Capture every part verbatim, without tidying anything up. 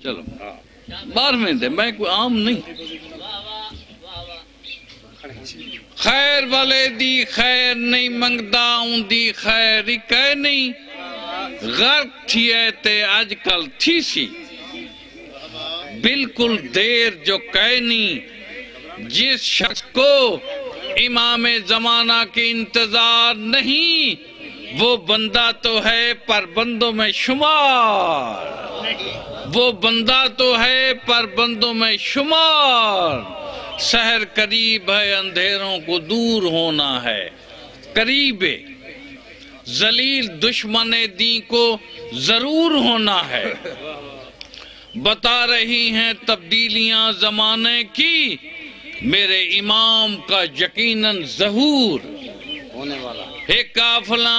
चलो बार में दे, मैं कोई आम नहीं। खैर वाले दी खैर नहीं मंगदा, ऊंदी खैर ही कह नहीं। गर्क थी है ते आजकल थी सी, बिल्कुल देर जो कह नहीं। जिस शख्स को इमाम जमाना के इंतजार नहीं, वो बंदा तो है पर बंदों में शुमार, वो बंदा तो है पर बंदों में शुमार। शहर करीब है, अंधेरों को दूर होना है। करीबे जलील दुश्मने दी को जरूर होना है। बता रही हैं तब्दीलियां जमाने की, मेरे इमाम का यकीनन ज़हूर होने वाला। एक काफिला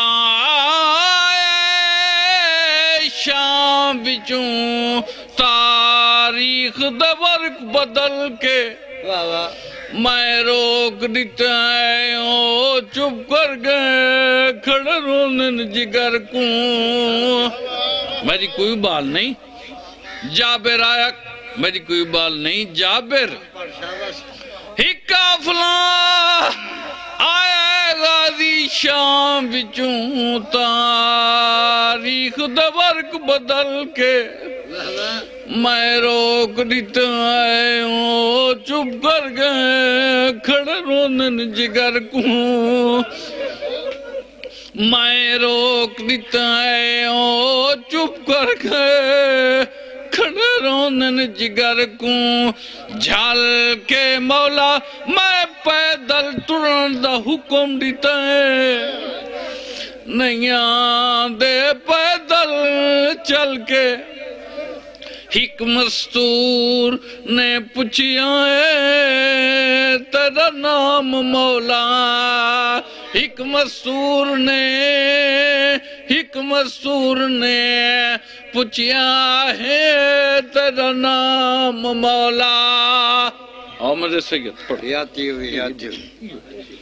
शाम बिचों तारीख दवर्क बदल के, मैं रोक दिता है ओ चुप कर गए खड़े रोने जिगर को। मेरी कोई बाल नहीं जाबिर आया, मेरी कोई बाल नहीं जाबिर। ही काफिला आया गाजी शाम बिचों तारीख दवर्क बदल के, मैं रोक दिता है ओ चुप कर गए खड़े रोने जिगर को। मैं रोक दिता है ओ चुप कर गए खड़े रोने जिगर को। झाल के मौला मैं पैदल तुरन दा हुक्म दिता है, नैया दे पैदल चल के। हिक मस्तूर ने पूछिया है तेरा नाम मौला, हिक मस्तूर ने हिक मस्तूर ने पूछिया है तेरा नाम मौला। और मुझे सैयद पढ़ याद